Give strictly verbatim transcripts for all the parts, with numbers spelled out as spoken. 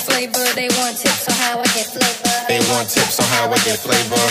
flavor. They want tips on how I get flavor. They want tips on how I get flavor.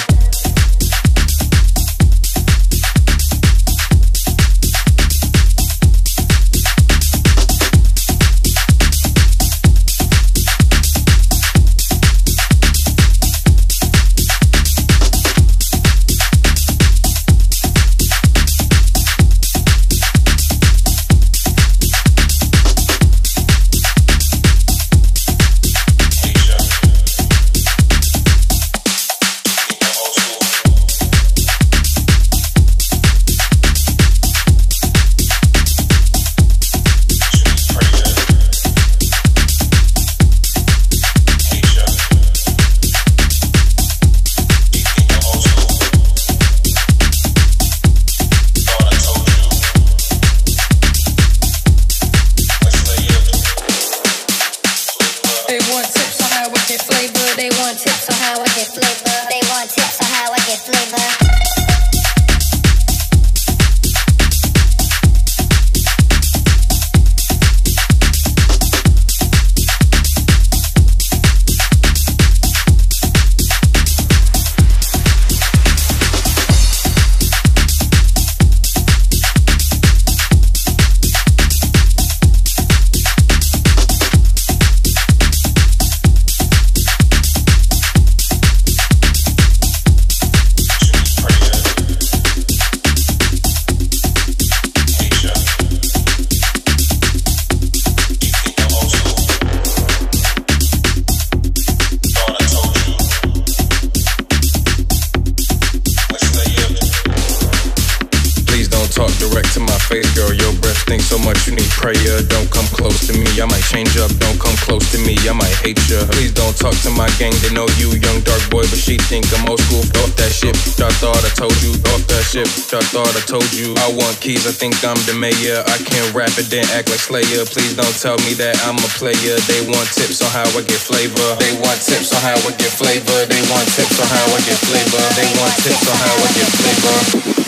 I thought I told you I want keys, I think I'm the mayor. I can't rap it, then act like Slayer. Please don't tell me that I'm a player. They want tips on how I get flavor. They want tips on how I get flavor. They want tips on how I get flavor. They want tips on how I get flavor.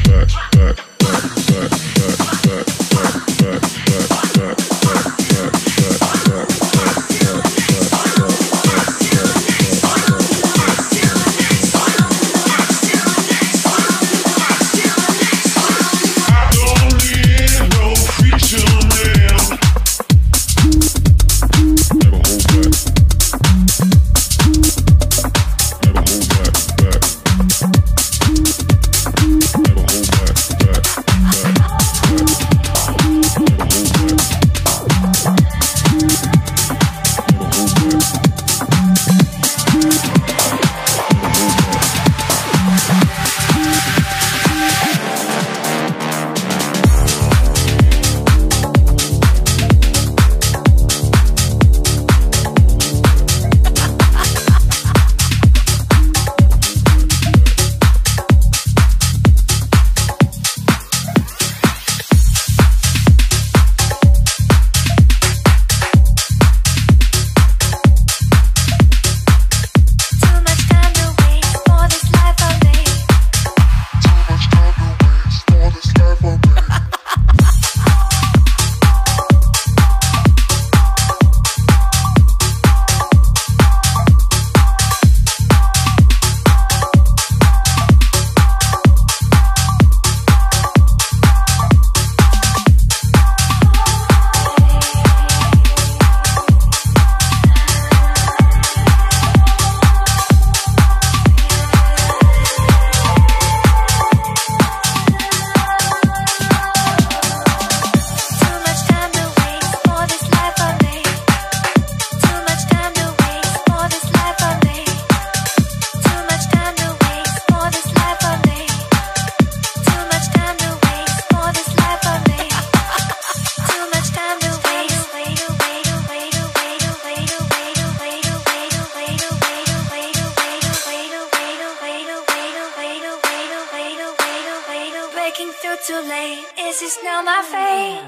too late. Is this now my fate?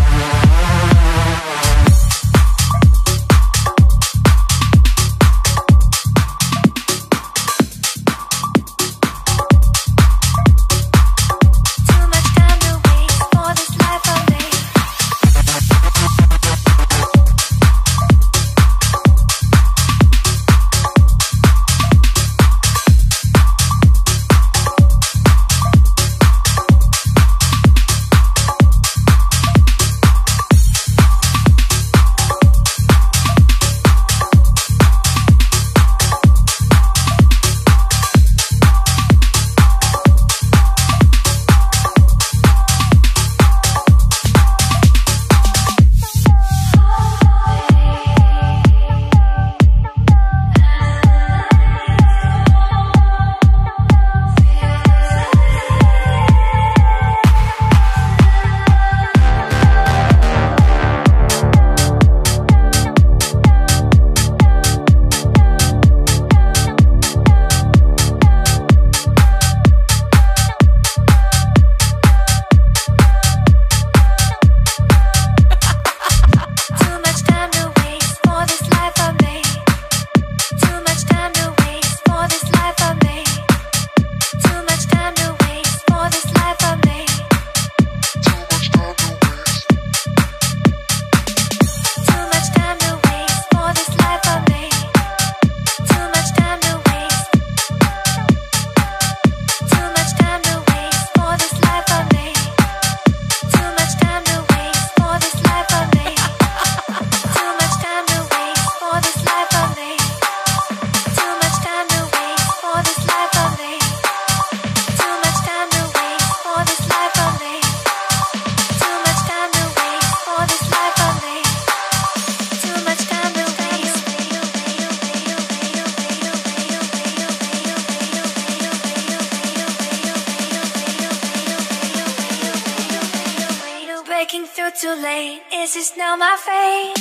Breaking through too late. Is this now my fate?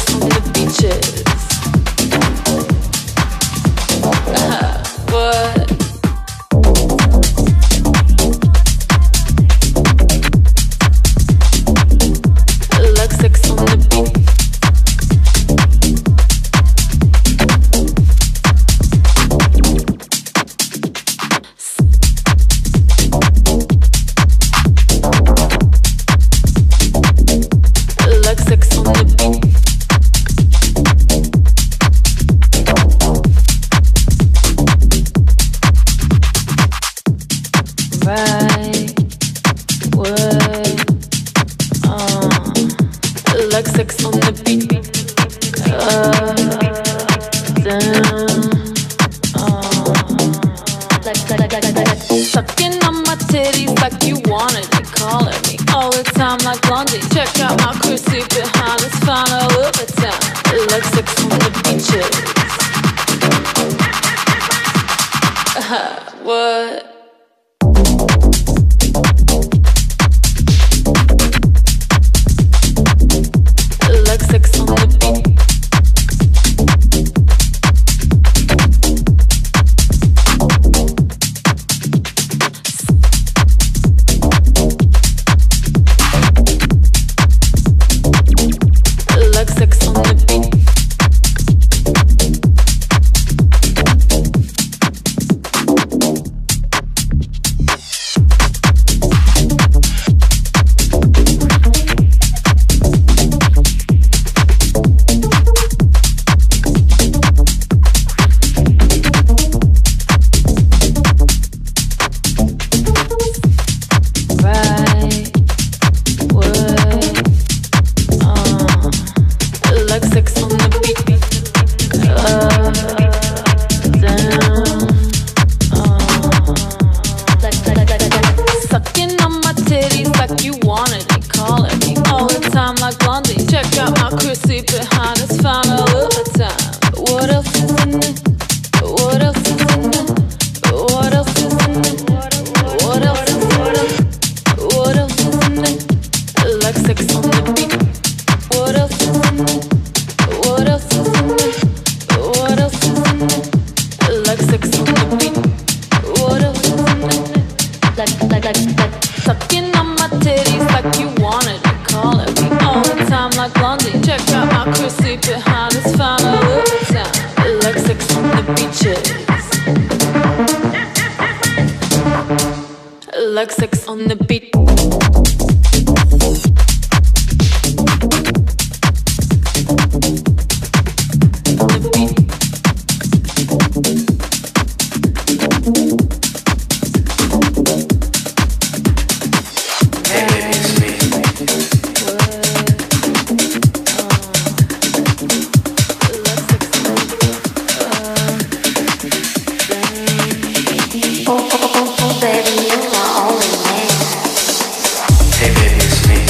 sex on the beaches. Uh, what? Like sex on the beach. Like sex on the beach. Right, what? Uh, like sex on the beat. Uh, down. Uh, Like, like, like, like, like. sucking on my titties like you wanted it, calling me all the time like Blondie. Check out my crew, sit behind us, find a little bit time. Like sex on the beaches. Uh, what? Like sex on the beat. Like sex on the beat. Right, what? Uh, like sex on the beat. Uh, down. Uh, Like, like, like, like, like. sucking on my titties like you wanted it, calling me all the time like Blondie. Check out my crew, sit behind us, find a little time. What else is in it? What else is in it? What else is in it? What else is what else? What else is in it? Like sex on the beat. What else is in it? What else is in it? What else is in it? Like sex on the beat. What else is in it? Like, like, like, like. Sucking on my titties like you wanted it, calling me all the time like Blondie. Check out my crew, sit behind us, find a little time. Like sex on the beaches. Like sex on the beat. On the beat. Hey baby, it's me. Oh, oh, oh, oh, baby, you're my only man. Hey baby, it's me.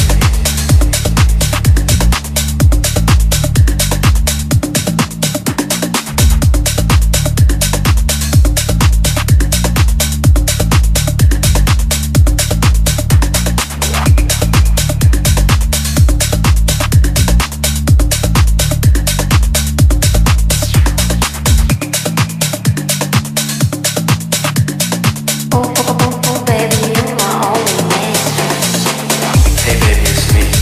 Oh, oh, oh, oh, baby, you're my only man. Hey baby, it's me.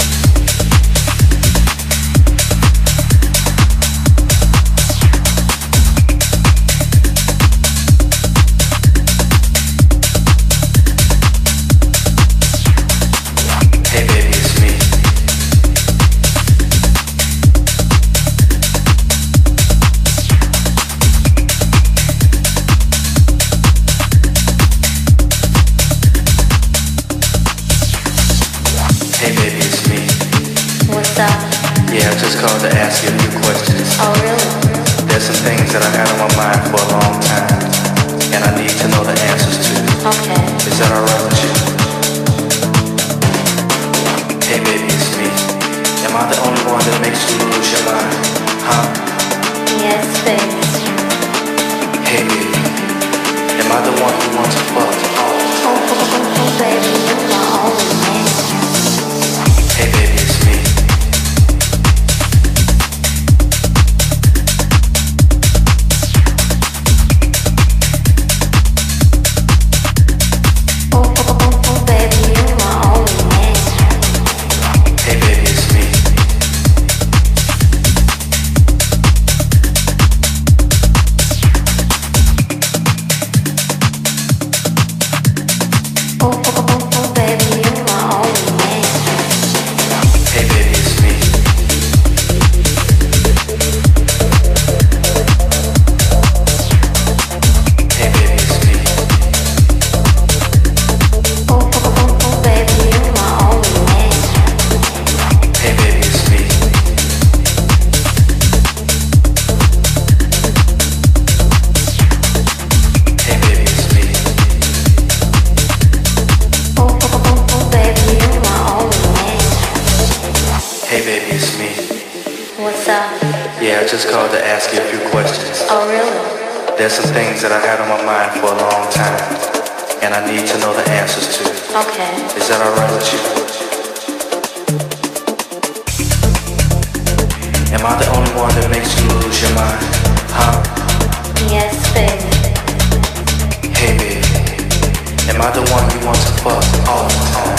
Hey baby, it's me. Hey baby, it's me. What's up? Yeah, I just called to ask you a few questions. Oh, really? There's some things that I've had on my mind for a long time, and I need to know the answers to. Okay. Is that alright with you? Hey baby, it's me. Am I the only one that makes you lose your mind? Huh? Yes, baby. Hey baby, am I the one who wants to fuck all the Oh, oh, oh, oh, baby, you're my only man. Hey baby, it's me. What's up? Yeah, I just called to ask you a few questions. Oh, really? There's some things that I've had on my mind for a long time, and I need to know the answers to. Okay. Is that alright with you? Am I the only one that makes you lose your mind? Huh? Yes, baby. Hey baby, am I the one you want to fuck all the time?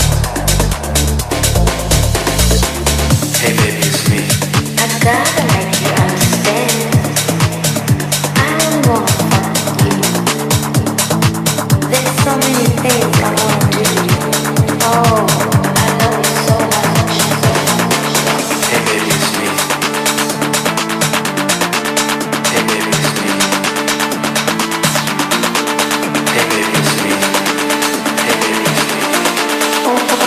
Hey baby, it's me. I gotta make you understand. I don't wanna fuck you. There's so many things I wanna do. Oh, I love you so much. Hey baby, it's me. Hey baby, it's me. Hey baby, it's me. Hey baby, it's me.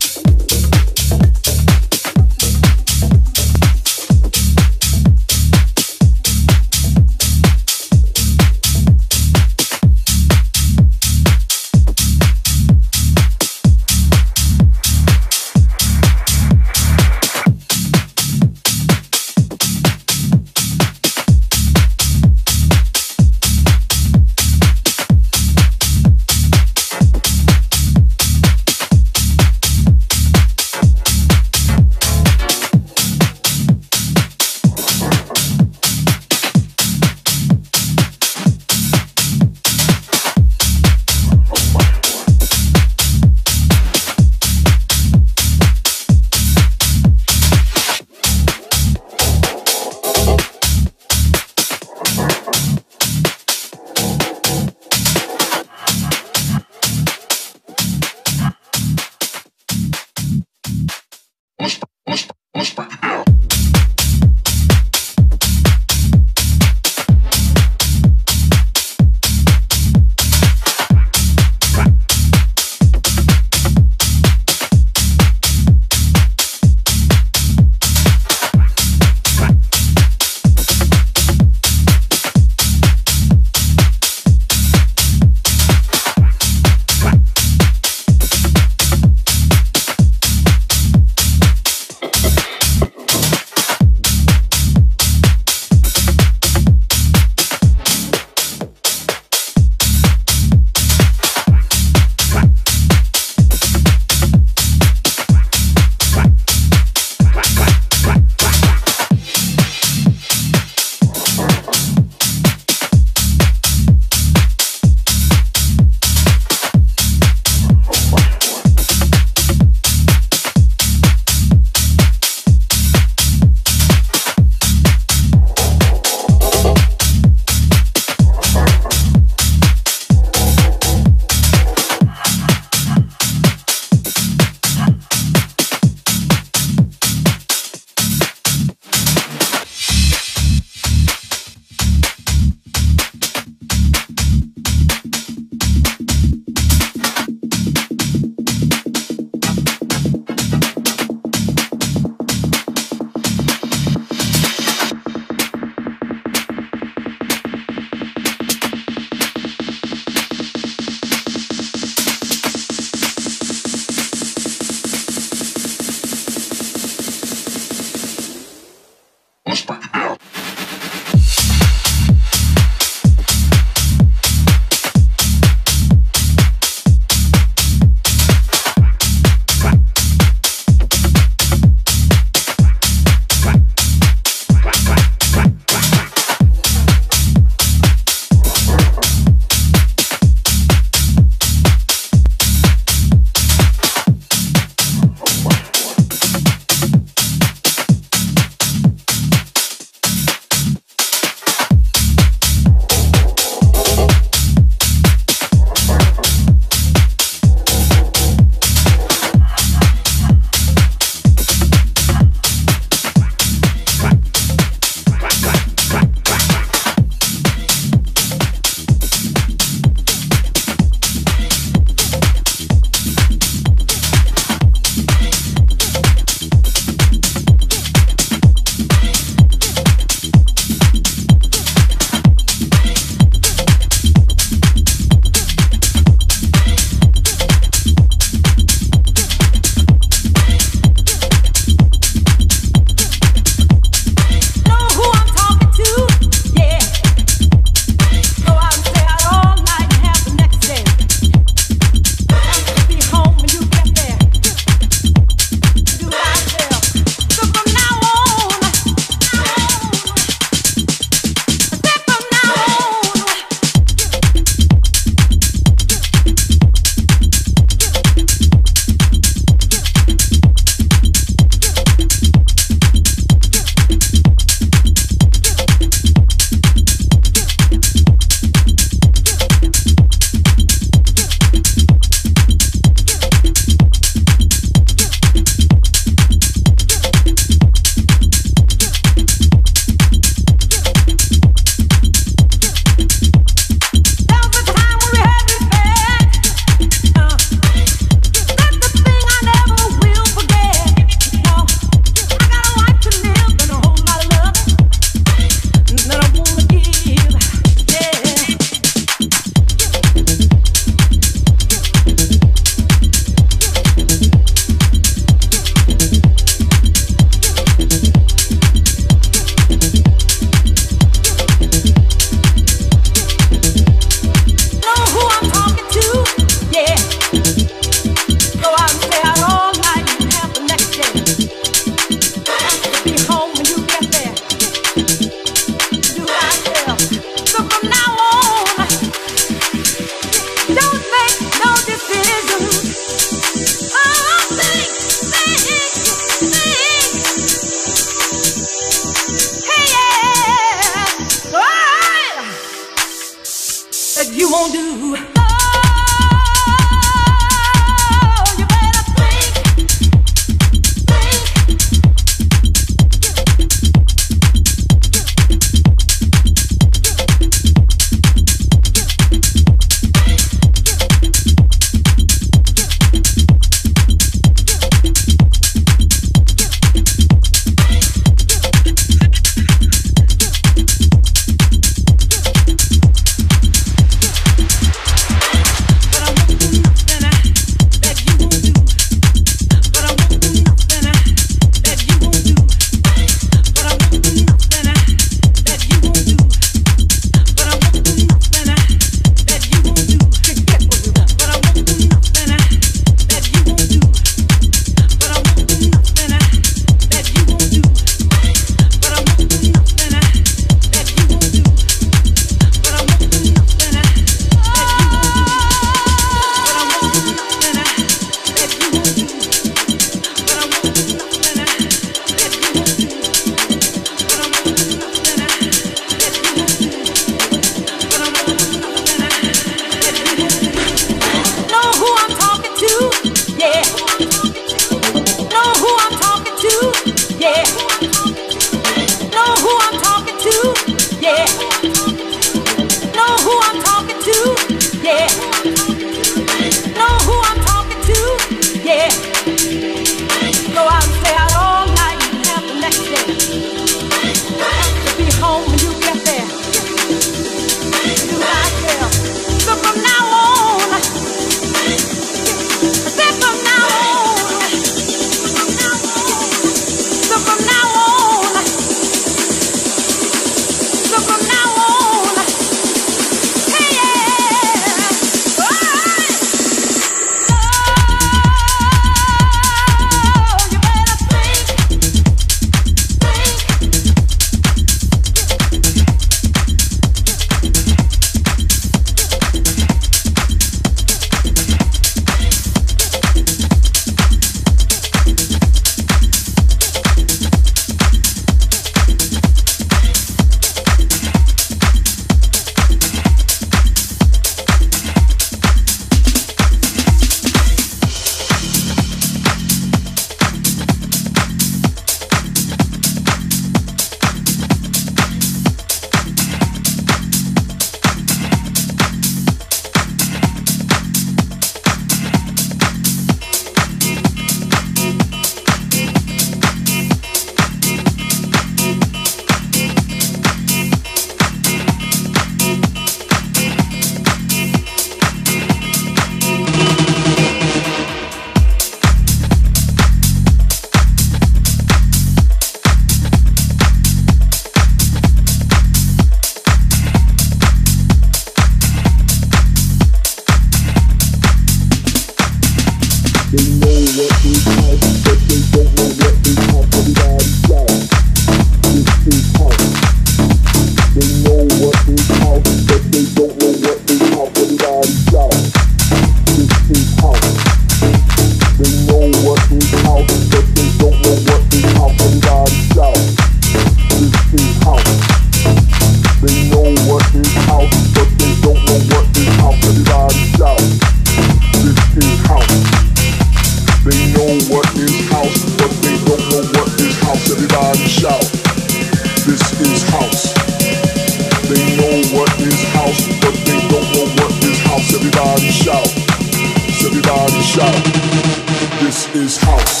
know what is house, but they don't know what is house. Everybody shout. This is house. They know what is house, but they don't know what is house. Everybody shout. Everybody shout. This is house.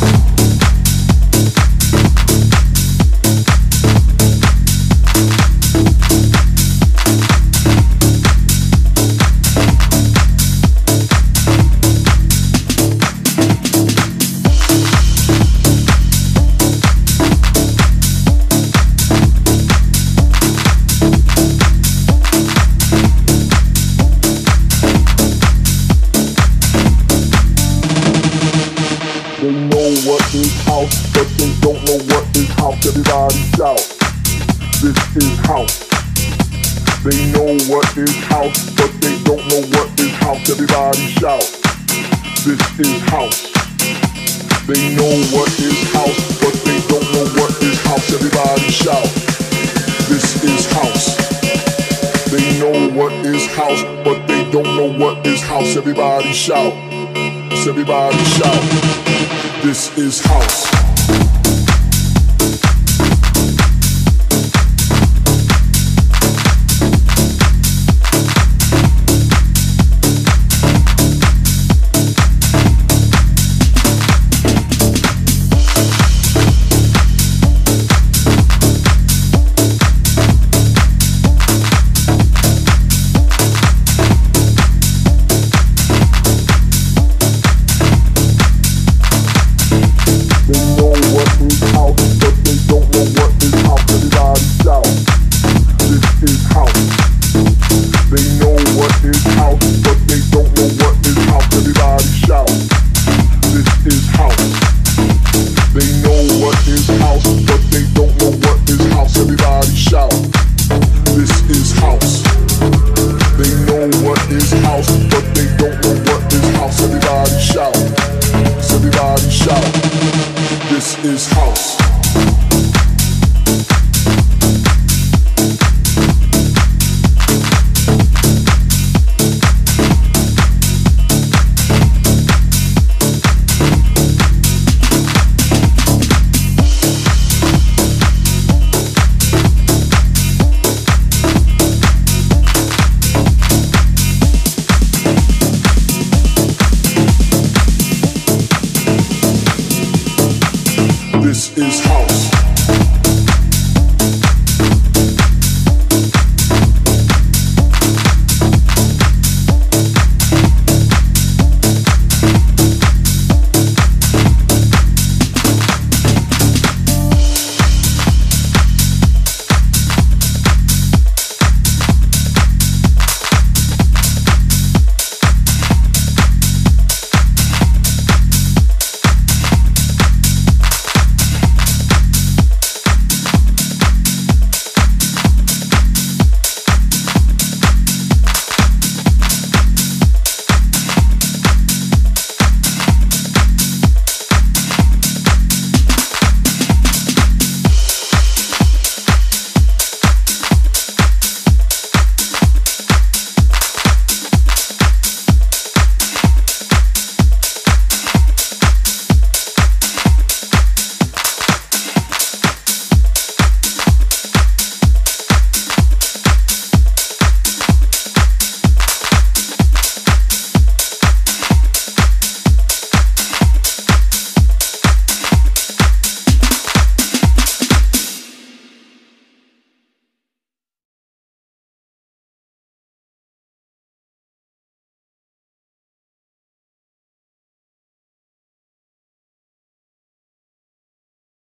But they don't know what is house. Everybody shout. This is house. They know what is house, but they don't know what is house. Everybody shout. This is house. They know what is house, but they don't know what is house. Everybody shout. This is house. They know what is house, but they don't know what is house. Everybody shout. Everybody shout. This is house. This is how